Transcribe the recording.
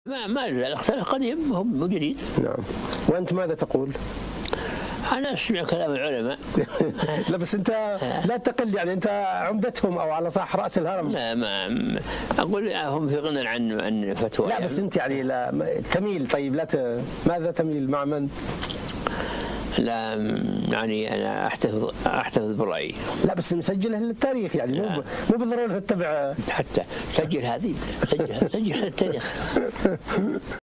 ما الاختلاف قديم هم موجودين. نعم. وأنت ماذا تقول؟ أنا أسمع كلام العلماء. لا بس أنت لا تقل، يعني أنت عمدتهم أو على صح رأس الهرم. لا ما أقول هم في غنى عن فتوى. لا بس أنت يعني لا تميل، طيب لا ماذا تميل مع من؟ لا يعني أنا أحتفظ برأيي. لا بس مسجله للتاريخ، يعني مو بالضرورة تتبع. حتى سجل هذه، سجل التاريخ.